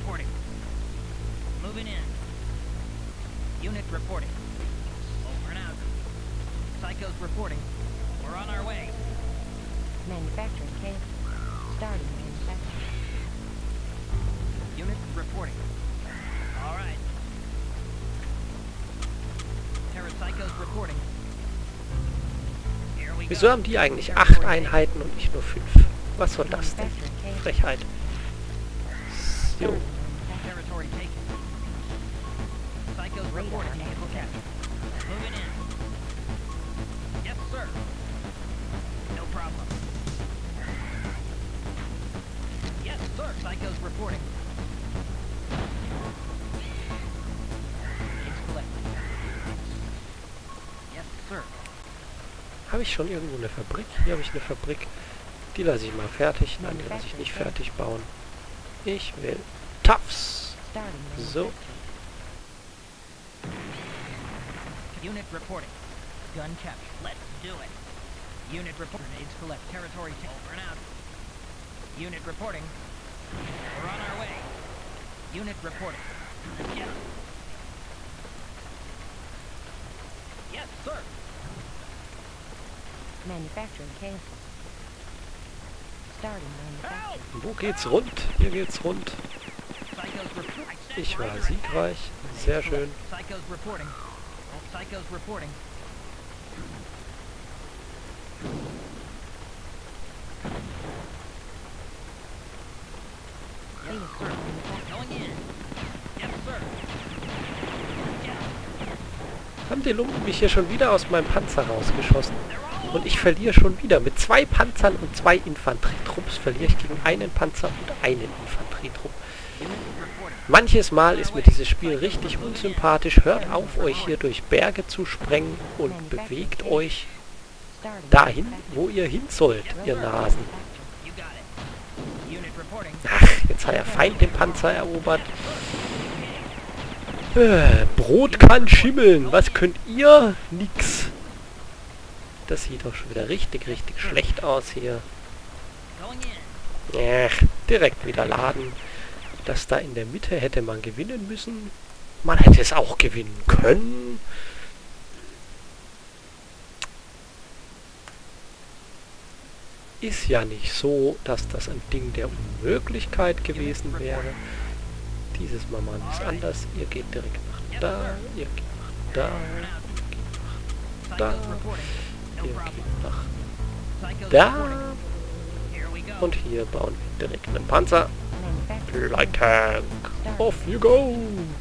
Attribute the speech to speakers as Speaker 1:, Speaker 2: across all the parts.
Speaker 1: reporting. Moving in. Unit reporting. Over and out. Psychos reporting. We're on our way.
Speaker 2: Manufacturing cancel. Starting manufacturing.
Speaker 1: Unit reporting. All right. Terra Psychos reporting. Here we
Speaker 3: Wieso
Speaker 1: go.
Speaker 3: haben die eigentlich 8 Einheiten und nicht nur 5? Was soll das denn? Frechheit. So.
Speaker 1: Territory taken. Psychos reporting. Vehicle captured. Moving in. Yes, sir. No problem. Yes, sir. Psychos reporting. It's collected. Yes, sir.
Speaker 3: Habe ich schon irgendwo eine Fabrik? Hier habe ich eine Fabrik. Die lasse ich mal fertig. Nein, die lasse ich nicht fertig bauen. Ich will Tufts. So.
Speaker 1: Unit reporting. Gun captured. Let's do it. Unit report. Grenades collect. Territory over and out. Unit reporting. We're on our way. Unit reporting. Let's get 'em. Yes, sir.
Speaker 2: Manufacturing cancel. Starting manufacturing.
Speaker 3: Wo geht's rund? Hier geht's rund.
Speaker 1: Psychos reporting.
Speaker 3: Ich war siegreich. Sehr schön.
Speaker 1: Psychos reporting. Psychos reporting. Yes, sir. Going in. Yes, sir. Yeah.
Speaker 3: Haben die Lumpen mich hier schon wieder aus meinem Panzer rausgeschossen. Und ich verliere schon wieder. Mit 2 Panzern und 2 Infanterietrupps verliere ich gegen einen Panzer und einen Infanterietrupp. Manches Mal ist mir dieses Spiel richtig unsympathisch. Hört auf, euch hier durch Berge zu sprengen und bewegt euch dahin, wo ihr hin sollt, ihr Nasen.
Speaker 1: You got it. Unit reporting.
Speaker 3: Ach, jetzt hat der Feind den Panzer erobert. Brot kann schimmeln. Was könnt ihr? Nix. Das sieht doch schon wieder richtig schlecht aus hier.
Speaker 1: Going in.
Speaker 3: Ach, direkt wieder laden. Das da in der Mitte hätte man gewinnen müssen. Man hätte es auch gewinnen können. Ist ja nicht so, dass das ein Ding der Unmöglichkeit gewesen wäre. Dieses Mal machen wir es anders. Ihr geht direkt nach da, ihr geht nach da, ihr geht nach da, ihr geht nach da. Und hier bauen wir direkt einen Panzer. Light Tank. Off you go.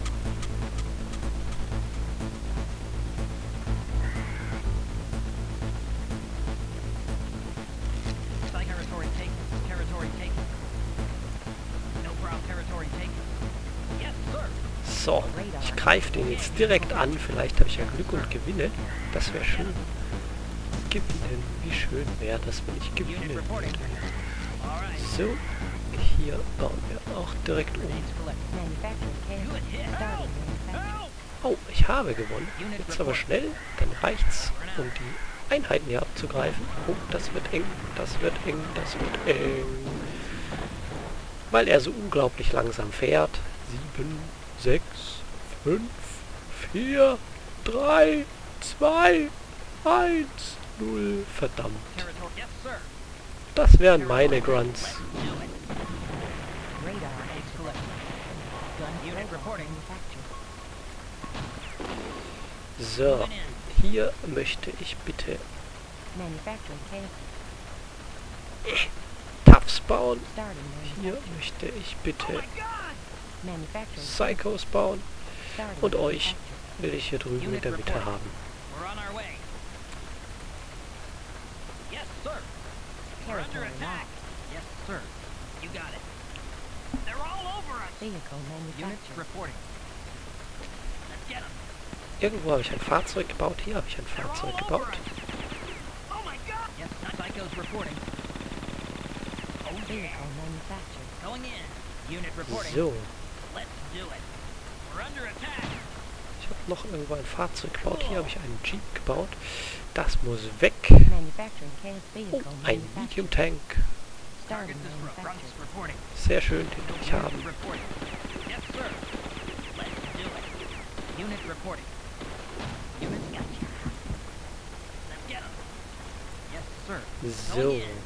Speaker 1: Territory taken. Territory taken. No problem. Territory taken. Yes, sir.
Speaker 3: So, ich greife den jetzt direkt an. Vielleicht habe ich ja Glück und gewinne. Das wäre schön. Gewinnen. Wie schön wäre das, wenn ich gewinnen
Speaker 1: Unit
Speaker 3: würde.
Speaker 1: reporting. All right.
Speaker 3: So, hier bauen wir auch direkt um.
Speaker 1: Grenades collect.
Speaker 2: Manufacturing cancel.
Speaker 1: Good hit.
Speaker 2: Starting manufacturing.
Speaker 3: Oh, ich habe gewonnen. Jetzt aber schnell, dann reicht's, um die Einheiten hier abzugreifen. Oh, das wird eng, das wird eng, das wird eng. Weil er so unglaublich langsam fährt. 7, 6, 5, 4, 3, 2, 1, 0. Verdammt.
Speaker 1: Territory. Yes, sir.
Speaker 3: Das wären meine Grunts.
Speaker 1: Do it.
Speaker 2: Radar
Speaker 1: Grenades collect. Gun unit reporting.
Speaker 2: manufactured.
Speaker 3: So, hier möchte ich bitte
Speaker 2: Manufacturing cancel.
Speaker 3: Tufts bauen.
Speaker 2: Starting
Speaker 3: Hier
Speaker 2: manufacturing.
Speaker 3: möchte ich bitte
Speaker 2: Manufacturing.
Speaker 3: Psychos bauen.
Speaker 2: Starting
Speaker 3: Und euch
Speaker 2: manufacturing.
Speaker 3: will ich hier drüben in der Mitte haben.
Speaker 1: We're on our way. Yes, sir. We're under
Speaker 2: Territory
Speaker 1: attack.
Speaker 2: locked.
Speaker 1: Yes, sir. You got it. They're all over us.
Speaker 2: Vehicle
Speaker 1: Units
Speaker 2: manufactured.
Speaker 1: reporting. Let's get them.
Speaker 3: Irgendwo habe ich ein Fahrzeug gebaut. Hier habe ich ein Fahrzeug gebaut.
Speaker 1: Oh my God. Yes, Psychos reporting. Oh yeah.
Speaker 2: Vehicle manufactured.
Speaker 1: Going in. Unit reporting.
Speaker 3: So,
Speaker 1: Let's do it. We're under attack.
Speaker 3: ich habe noch irgendwo ein Fahrzeug gebaut. Hier habe ich einen Jeep gebaut. Das muss weg.
Speaker 2: Manufacturing cancel.
Speaker 3: Oh,
Speaker 2: Vehicle
Speaker 3: ein
Speaker 2: manufactured.
Speaker 3: Medium Tank.
Speaker 2: Starting
Speaker 1: Target disrupt.
Speaker 2: manufactured.
Speaker 1: Reporting.
Speaker 3: Sehr schön, den will ich haben.
Speaker 1: Reporting. reporting. Unit, gotcha. Let's get 'em. Yes, sir.
Speaker 3: So.
Speaker 1: Going in.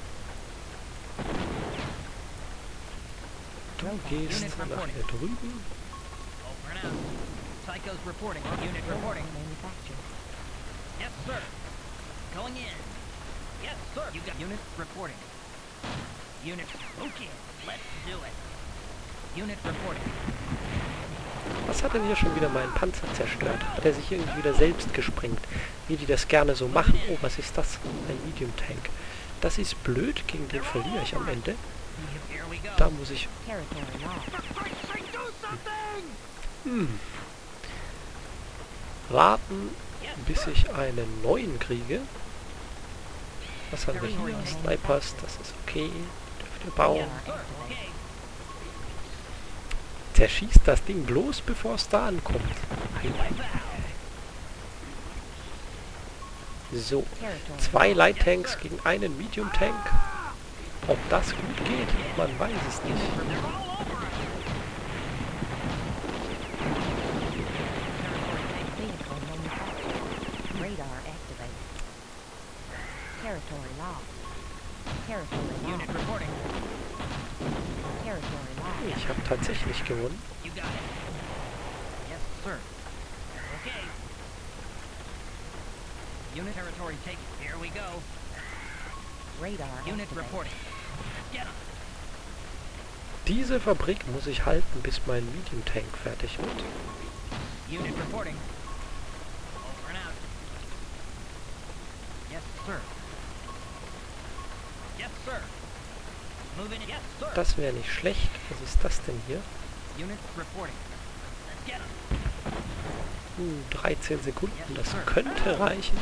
Speaker 3: Du gehst
Speaker 1: Unit
Speaker 3: nach
Speaker 1: reporting.
Speaker 3: hier drüben.
Speaker 1: Over and out. Psycho's reporting. Unit reporting.
Speaker 2: Manufactured.
Speaker 1: Yes, sir. Going in. Yes, sir. You got unit reporting. Unit, okay. Let's do it. Unit reporting.
Speaker 3: Was hat denn hier schon wieder meinen Panzer zerstört? Hat er sich irgendwie wieder selbst gesprengt? Wie die das gerne so machen. Oh, was ist das? Ein Medium Tank. Das ist blöd, gegen den verliere ich am Ende.
Speaker 1: Here we go.
Speaker 3: Da muss ich...
Speaker 2: Territory lost.
Speaker 3: warten, bis ich einen neuen kriege. Was haben wir hier? Snipers, das ist okay. Dürft ihr bauen.
Speaker 1: Okay.
Speaker 3: Zerschießt das Ding bloß, bevor es da ankommt. So,
Speaker 2: Territory.
Speaker 3: 2 Light Tanks gegen einen Medium Tank. Ob das gut geht, man weiß es nicht.
Speaker 2: Vehicle manufactured. Radar activated. Territory lost. Territory
Speaker 1: Unit
Speaker 2: lost.
Speaker 1: reporting.
Speaker 2: Territory lost.
Speaker 3: Ich habe tatsächlich gewonnen.
Speaker 1: You got it. Yes, sir. Okay. Unit territory taken. Here we go.
Speaker 2: Radar
Speaker 1: Unit
Speaker 2: activated.
Speaker 1: reporting. Get 'em.
Speaker 3: Diese Fabrik muss ich halten, bis mein Medium Tank fertig wird.
Speaker 1: Unit reporting. Over and out. Yes, sir. Yes, sir. Moving in. Yes, sir.
Speaker 3: Das wäre nicht schlecht. Was ist das denn hier?
Speaker 1: Unit reporting. Let's get 'em.
Speaker 3: 13 Sekunden, das könnte reichen.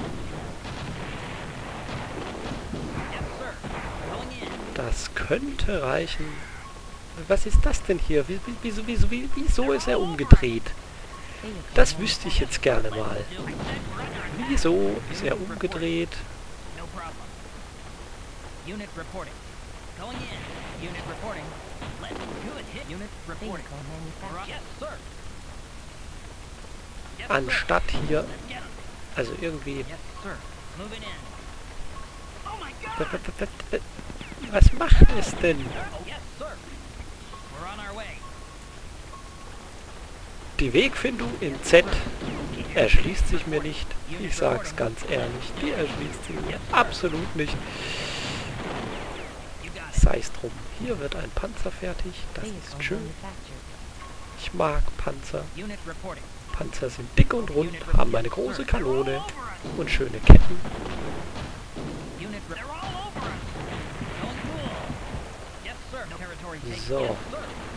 Speaker 1: Yes, sir. Going in.
Speaker 3: Das könnte reichen. Was ist das denn hier? Wieso ist er umgedreht?
Speaker 2: Vehicle
Speaker 3: Das wüsste ich jetzt gerne mal.
Speaker 1: Do it.
Speaker 3: Wieso ist er umgedreht?
Speaker 1: No problem. Unit reporting. Going in. Unit reporting. Let's do it. Hit. Unit reporting.
Speaker 2: Vehicle manufactured.
Speaker 1: Yes, sir. Yes, sir.
Speaker 3: Anstatt hier,
Speaker 1: Let's get 'em.
Speaker 3: also irgendwie...
Speaker 1: Yes, sir. Moving in. Oh my God.
Speaker 3: Was macht es denn?
Speaker 1: Oh yes, sir. We're on our way.
Speaker 3: Die Wegfindung in Z erschließt sich mir nicht. Ich sag's ganz ehrlich, die erschließt sich mir absolut nicht.
Speaker 1: You got it.
Speaker 3: Sei's drum. Hier wird ein Panzer fertig. Das ist
Speaker 2: Vehicle
Speaker 3: schön.
Speaker 2: manufactured.
Speaker 3: Ich mag Panzer.
Speaker 1: Unit reporting.
Speaker 3: Panzer sind dick und rund, haben eine große Kanone und schöne Ketten.
Speaker 1: Unit they're all over us. Going cool. Yes, sir. No territory taken.
Speaker 3: So.
Speaker 1: Yes, sir.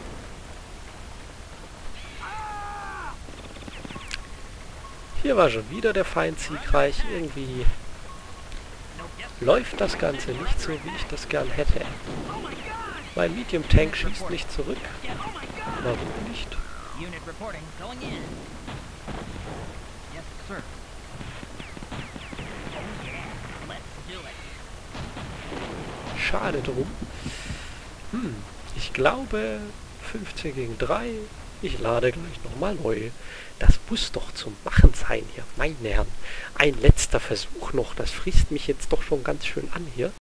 Speaker 3: Hier war schon wieder der Feind siegreich. Irgendwie
Speaker 1: No, yes,
Speaker 3: läuft das Ganze nicht so, wie ich das gern hätte. Mein Medium Tank schießt nicht zurück.
Speaker 1: yeah, oh my God.
Speaker 3: Warum nicht?
Speaker 1: Unit reporting. Going in. Yes, sir. Oh yeah. Let's do it.
Speaker 3: Schade drum. Ich glaube 15 gegen 3. Ich lade gleich nochmal neu. Das muss doch zum Machen sein hier, meine Herren. Ein letzter Versuch noch. Das frisst mich jetzt doch schon ganz schön an hier.